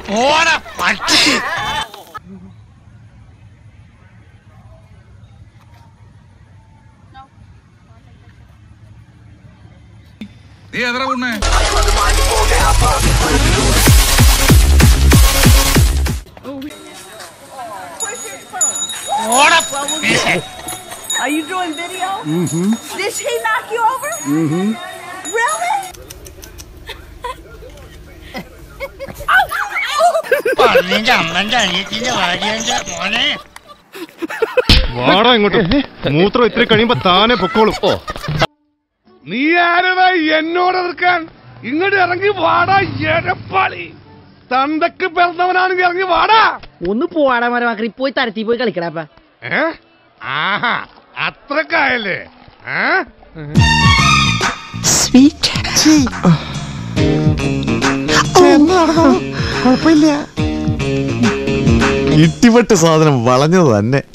Are you doing video? Did he knock you over? Really? വാടാ ഇങ്ങോട്ട്. മൂത്രം ഇത്തിരി കഴിയുമ്പോ താനെ പൊക്കോളും. നീ ആരടാ എന്നോട് എതിർക്കാൻ? ഇങ്ങോട്ട് ഇറങ്ങി വാടാ എരപ്പാളി. തന്തക്ക് പിറന്നവനാണെങ്കിൽ ഇറങ്ങി വാടാ. ഒന്ന് പോവാടാ മരമാക്കി പോയി തരത്തി പോയി കളിക്കടാ. ആഹാ അത്രക്കായല്ലേ? കുഴപ്പമില്ല. ഇട്ടിപ്പെട്ട് സാധനം വളഞ്ഞത് തന്നെ.